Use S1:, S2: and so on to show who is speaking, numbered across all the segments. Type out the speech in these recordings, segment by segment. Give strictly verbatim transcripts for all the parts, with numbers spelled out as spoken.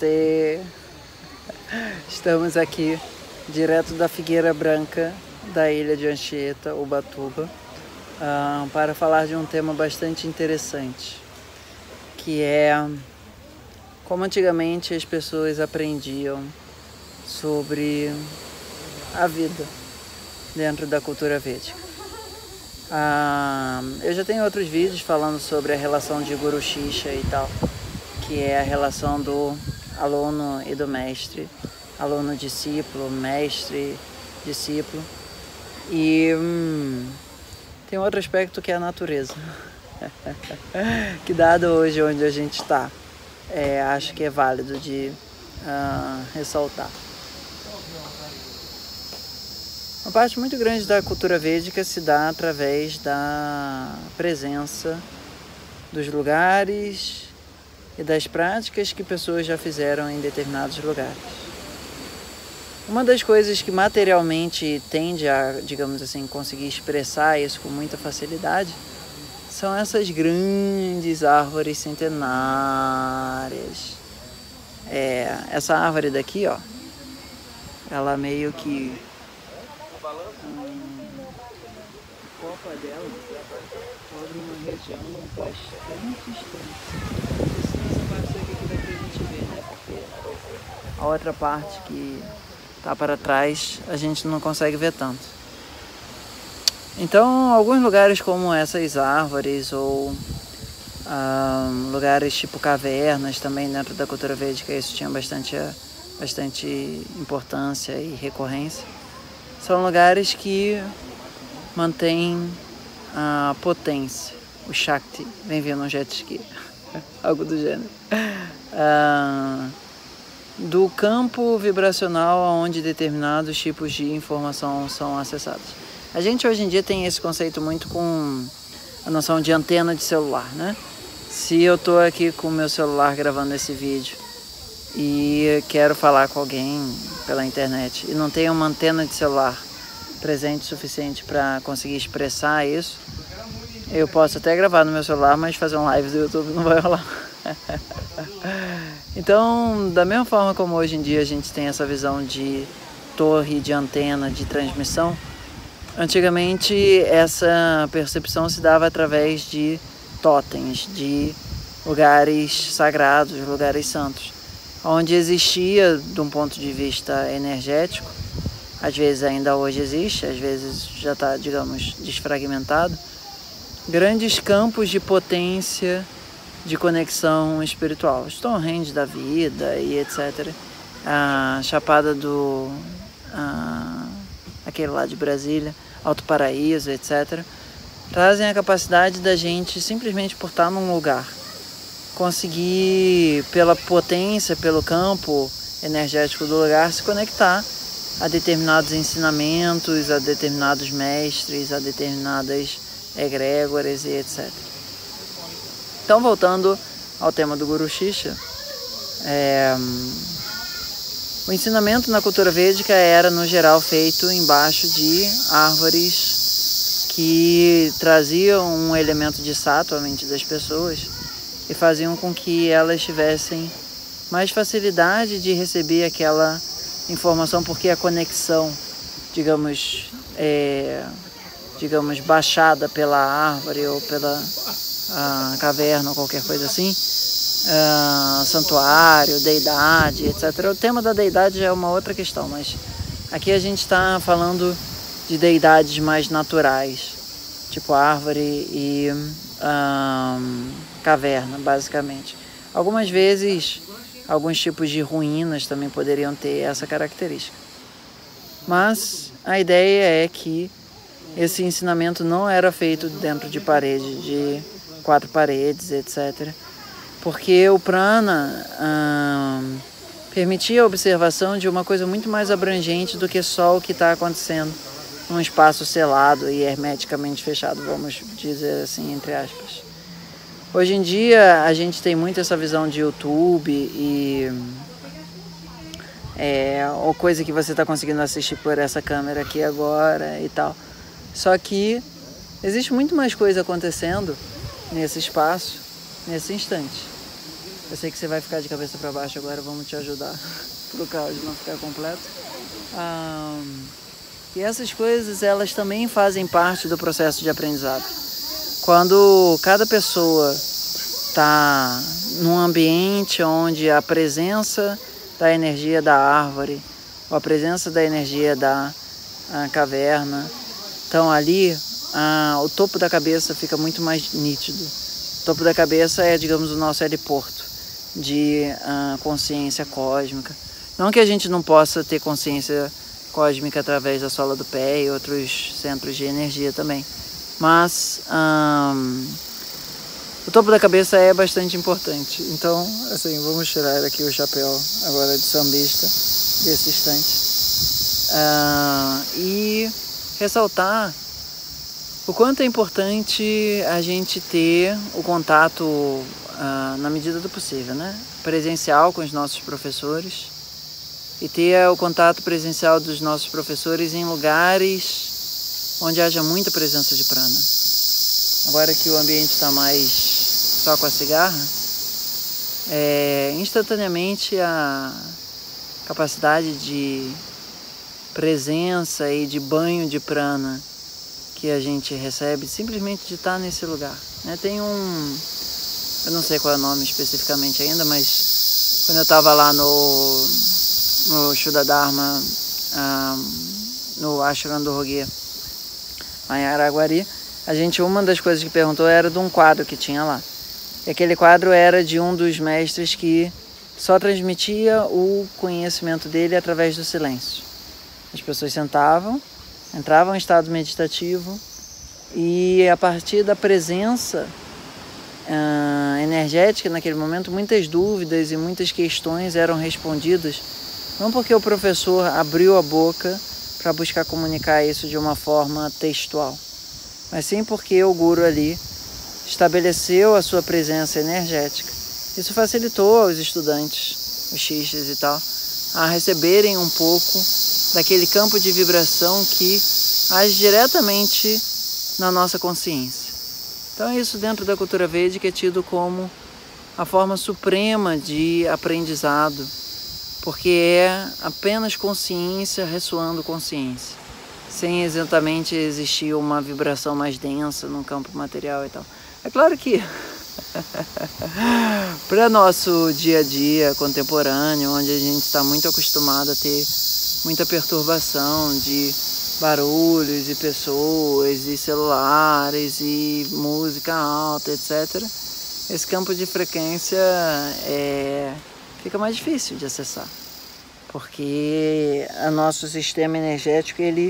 S1: Namastê! Estamos aqui direto da Figueira Branca da ilha de Anchieta, Ubatuba, uh, para falar de um tema bastante interessante, que é como antigamente as pessoas aprendiam sobre a vida dentro da cultura védica. Uh, eu já tenho outros vídeos falando sobre a relação de Guru Shishya e tal, que é a relação do aluno e do mestre, aluno-discípulo, mestre-discípulo. E hum, tem outro aspecto que é a natureza, que dado hoje onde a gente está, é, acho que é válido de uh, ressaltar. Uma parte muito grande da cultura védica se dá através da presença dos lugares e das práticas que pessoas já fizeram em determinados lugares. Uma das coisas que materialmente tende a, digamos assim, conseguir expressar isso com muita facilidade são essas grandes árvores centenárias. É, essa árvore daqui, ó, ela meio que... Hum, a copa dela cobre uma região bastante extensa. Essa parte daqui que dá pra gente ver, né? Porque a outra parte que tá para trás a gente não consegue ver tanto. Então, alguns lugares como essas árvores ou um, lugares tipo cavernas também dentro da cultura védica, isso tinha bastante, bastante importância e recorrência. São lugares que mantêm a potência, o Shakti, vem vindo um jet ski, algo do gênero, uh, do campo vibracional onde determinados tipos de informação são acessados. A gente hoje em dia tem esse conceito muito com a noção de antena de celular, né? Se eu estou aqui com o meu celular gravando esse vídeo e quero falar com alguém pela internet e não tenho uma antena de celular presente o suficiente para conseguir expressar isso, eu posso até gravar no meu celular, mas fazer um live do YouTube não vai rolar. Então, da mesma forma como hoje em dia a gente tem essa visão de torre, de antena, de transmissão, antigamente essa percepção se dava através de totens, de lugares sagrados, lugares santos, onde existia, de um ponto de vista energético, às vezes ainda hoje existe, às vezes já está, digamos, desfragmentado, grandes campos de potência, de conexão espiritual, Stonehenge da vida e etcétera. A Chapada do... A, aquele lá de Brasília, Alto Paraíso, etcétera, trazem a capacidade da gente, simplesmente por estar num lugar, conseguir, pela potência, pelo campo energético do lugar, se conectar a determinados ensinamentos, a determinados mestres, a determinadas egrégoras e etcétera. Então, voltando ao tema do Guru Shishya, é, o ensinamento na cultura védica era, no geral, feito embaixo de árvores que traziam um elemento de sattva à mente das pessoas e faziam com que elas tivessem mais facilidade de receber aquela informação, porque a conexão, digamos, é, digamos, baixada pela árvore ou pela a caverna ou qualquer coisa assim, uh, santuário, deidade, etcétera. O tema da deidade já é uma outra questão, mas aqui a gente está falando de deidades mais naturais, tipo árvore e um, caverna, basicamente. Algumas vezes, alguns tipos de ruínas também poderiam ter essa característica. Mas a ideia é que esse ensinamento não era feito dentro de parede, de quatro paredes, etcétera. Porque o prana hum, permitia a observação de uma coisa muito mais abrangente do que só o que está acontecendo num espaço selado e hermeticamente fechado, vamos dizer assim, entre aspas. Hoje em dia a gente tem muito essa visão de YouTube e é, ou coisa que você está conseguindo assistir por essa câmera aqui agora e tal. Só que existe muito mais coisa acontecendo nesse espaço, nesse instante. Eu sei que você vai ficar de cabeça para baixo agora, vamos te ajudar para o caos não ficar completo. Ah, e essas coisas, elas também fazem parte do processo de aprendizado. Quando cada pessoa está num ambiente onde a presença da energia da árvore, ou a presença da energia da caverna estão ali, ah, o topo da cabeça fica muito mais nítido. O topo da cabeça é, digamos, o nosso heliporto de uh, consciência cósmica. Não que a gente não possa ter consciência cósmica através da sola do pé e outros centros de energia também, mas um, o topo da cabeça é bastante importante. Então, assim, vamos tirar aqui o chapéu agora de sambista desse instante uh, e ressaltar o quanto é importante a gente ter o contato, uh, na medida do possível, né? Presencial com os nossos professores e ter o contato presencial dos nossos professores em lugares onde haja muita presença de prana. Agora que o ambiente está mais só com a cigarra, é, instantaneamente a capacidade de presença e de banho de prana que a gente recebe simplesmente de estar nesse lugar, né? Tem um, eu não sei qual é o nome especificamente ainda, mas quando eu estava lá no, no Shuddha Dharma, um, no Ashram do Roguê, lá em Araguari, a gente, uma das coisas que perguntou era de um quadro que tinha lá. E aquele quadro era de um dos mestres que só transmitia o conhecimento dele através do silêncio. As pessoas sentavam, entravam em estado meditativo e a partir da presença uh, energética naquele momento, muitas dúvidas e muitas questões eram respondidas, não porque o professor abriu a boca para buscar comunicar isso de uma forma textual, mas sim porque o guru ali estabeleceu a sua presença energética. Isso facilitou aos estudantes, os xixes e tal, a receberem um pouco daquele campo de vibração que age diretamente na nossa consciência. Então isso dentro da cultura védica é tido como a forma suprema de aprendizado, porque é apenas consciência ressoando consciência, sem exatamente existir uma vibração mais densa no campo material e tal. É claro que para nosso dia a dia contemporâneo, onde a gente está muito acostumado a ter muita perturbação de barulhos e pessoas e celulares e música alta, etcétera, esse campo de frequência é, fica mais difícil de acessar, porque o nosso sistema energético ele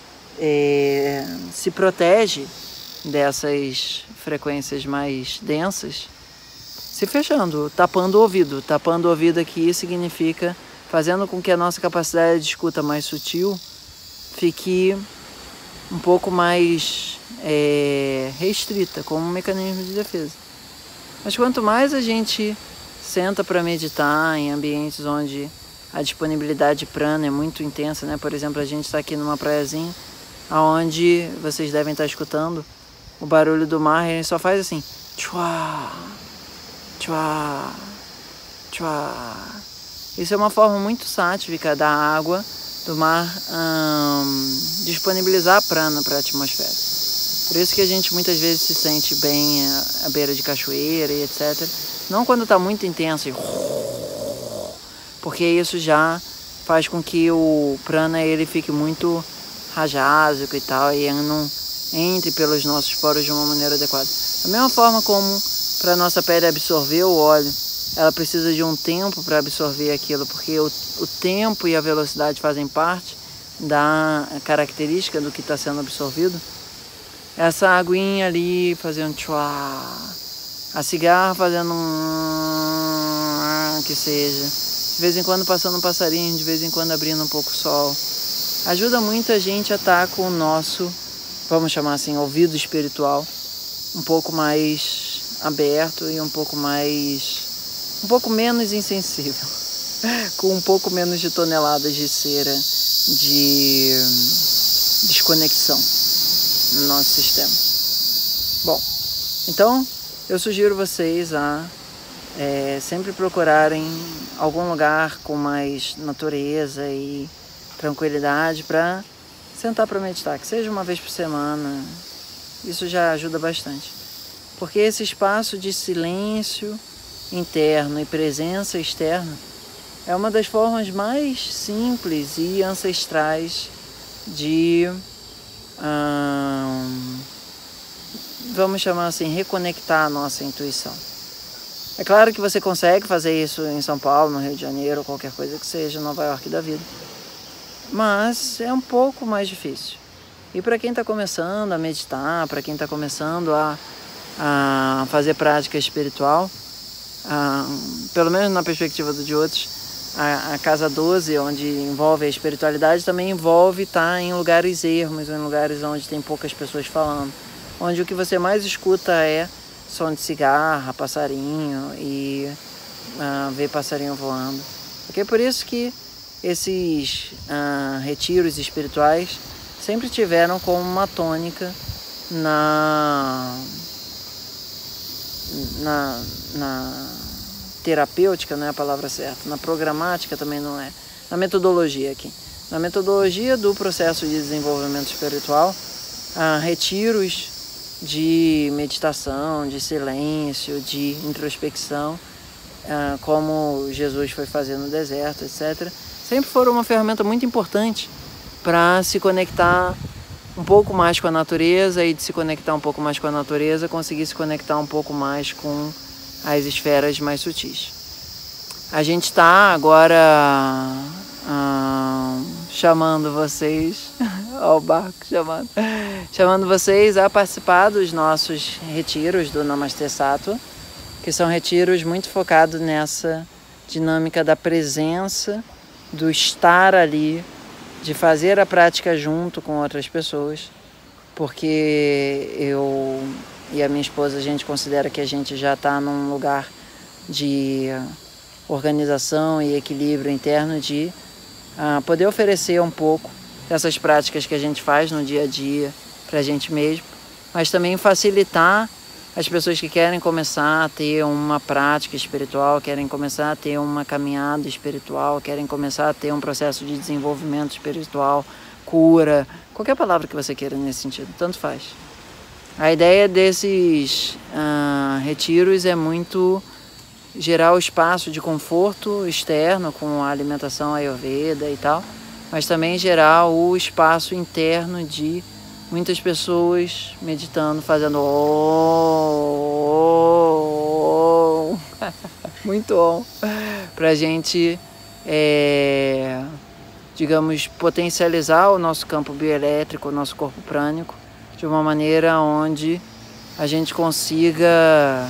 S1: é, se protege dessas frequências mais densas, se fechando, tapando o ouvido. Tapando o ouvido aqui significa fazendo com que a nossa capacidade de escuta mais sutil fique um pouco mais é, restrita, como um mecanismo de defesa. Mas quanto mais a gente senta para meditar em ambientes onde a disponibilidade de prana é muito intensa, né? Por exemplo, a gente está aqui numa praiazinha, onde vocês devem estar escutando o barulho do mar, e ele só faz assim, tchua, tchua, tchua. Isso é uma forma muito sátrica da água do mar hum, disponibilizar a prana para a atmosfera. Por isso que a gente muitas vezes se sente bem à beira de cachoeira e etcétera. Não quando está muito intenso, porque isso já faz com que o prana ele fique muito rajásico e tal, e não entre pelos nossos poros de uma maneira adequada. Da mesma forma como para a nossa pele absorver o óleo, ela precisa de um tempo para absorver aquilo, porque o, o tempo e a velocidade fazem parte da característica do que está sendo absorvido. Essa aguinha ali fazendo tchua, a cigarra fazendo um que seja, de vez em quando passando um passarinho, de vez em quando abrindo um pouco o sol, ajuda muito a gente a estar com o nosso, vamos chamar assim, ouvido espiritual um pouco mais aberto e um pouco mais um pouco menos insensível, com um pouco menos de toneladas de cera de desconexão no nosso sistema. Bom, então eu sugiro vocês a é, sempre procurarem algum lugar com mais natureza e tranquilidade para sentar para meditar, que seja uma vez por semana. Isso já ajuda bastante, porque esse espaço de silêncio interno e presença externa é uma das formas mais simples e ancestrais de, hum, vamos chamar assim, reconectar a nossa intuição. É claro que você consegue fazer isso em São Paulo, no Rio de Janeiro, ou qualquer coisa que seja, Nova York da vida. Mas é um pouco mais difícil. E para quem está começando a meditar, para quem está começando a, a fazer prática espiritual, a, pelo menos na perspectiva de outros, a, a Casa doze, onde envolve a espiritualidade, também envolve estar em lugares ermos, em lugares onde tem poucas pessoas falando, onde o que você mais escuta é som de cigarra, passarinho e uh, ver passarinho voando. Porque é por isso que esses uh, retiros espirituais sempre tiveram como uma tônica na, na, na terapêutica, não é a palavra certa, na programática também não é, na metodologia aqui. Na metodologia do processo de desenvolvimento espiritual, uh, retiros de meditação, de silêncio, de introspecção, como Jesus foi fazer no deserto, etcétera, sempre foram uma ferramenta muito importante para se conectar um pouco mais com a natureza e de se conectar um pouco mais com a natureza, conseguir se conectar um pouco mais com as esferas mais sutis. A gente está agora hum, chamando vocês, ó o barco chamando, chamando vocês a participar dos nossos retiros do Namastê Sattva, que são retiros muito focados nessa dinâmica da presença, do estar ali, de fazer a prática junto com outras pessoas, porque eu e a minha esposa, a gente considera que a gente já está num lugar de organização e equilíbrio interno de uh, poder oferecer um pouco dessas práticas que a gente faz no dia a dia para a gente mesmo, mas também facilitar as pessoas que querem começar a ter uma prática espiritual, querem começar a ter uma caminhada espiritual, querem começar a ter um processo de desenvolvimento espiritual, cura, qualquer palavra que você queira nesse sentido, tanto faz. A ideia desses uh, retiros é muito gerar o espaço de conforto externo com a alimentação ayurveda e tal, mas também gerar o espaço interno de muitas pessoas meditando, fazendo oh, oh, oh. muito on, para a gente, é, digamos, potencializar o nosso campo bioelétrico, o nosso corpo prânico, de uma maneira onde a gente consiga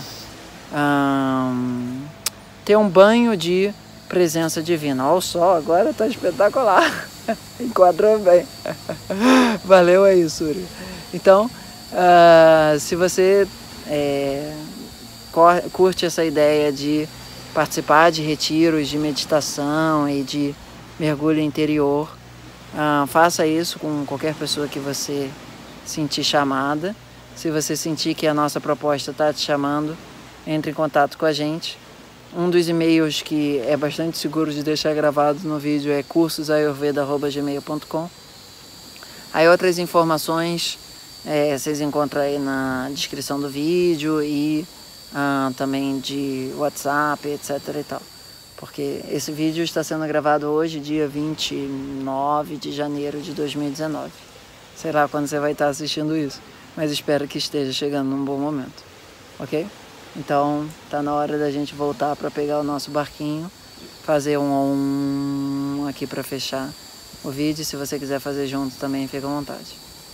S1: hum, ter um banho de presença divina. Olha o sol, agora está espetacular. Enquadrou bem. Valeu aí, Surya. Então, uh, se você é, curte essa ideia de participar de retiros de meditação e de mergulho interior, uh, faça isso com qualquer pessoa que você sentir chamada. Se você sentir que a nossa proposta está te chamando, entre em contato com a gente. Um dos e-mails que é bastante seguro de deixar gravado no vídeo é cursos ayurveda arroba gmail ponto com. Aí outras informações é, vocês encontram aí na descrição do vídeo e ah, também de WhatsApp, etc e tal. Porque esse vídeo está sendo gravado hoje, dia vinte e nove de janeiro de dois mil e dezenove. Sei lá quando você vai estar assistindo isso, mas espero que esteja chegando num bom momento, ok? Então, tá na hora da gente voltar para pegar o nosso barquinho, fazer um om aqui para fechar o vídeo. Se você quiser fazer junto também, fica à vontade.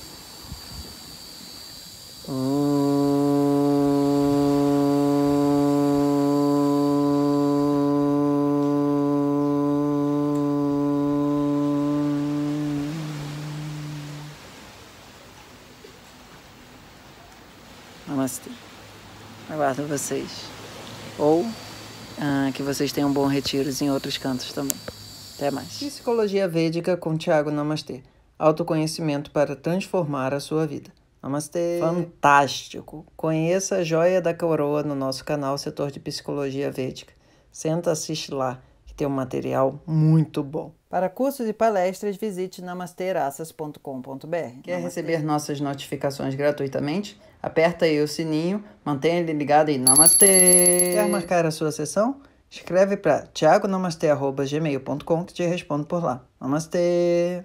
S1: Namastê. Aguardo vocês. Ou ah, que vocês tenham bons retiros em outros cantos também. Até mais. Psicologia Védica com Thiago Namastê. Autoconhecimento para transformar a sua vida. Namastê! Fantástico! Conheça a Joia da Coroa no nosso canal Setor de Psicologia Védica. Senta, assiste lá, que tem um material muito bom. Para cursos e palestras, visite namasteraças ponto com ponto br. Quer Namastê. Receber nossas notificações gratuitamente? Aperta aí o sininho, mantenha ele ligado e Namastê! Quer marcar a sua sessão? Escreve para thiago namastê arroba gmail ponto com que te respondo por lá. Namastê!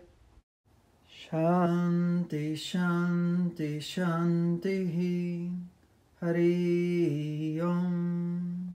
S1: Shanti, Shanti, Shanti, Hari Om.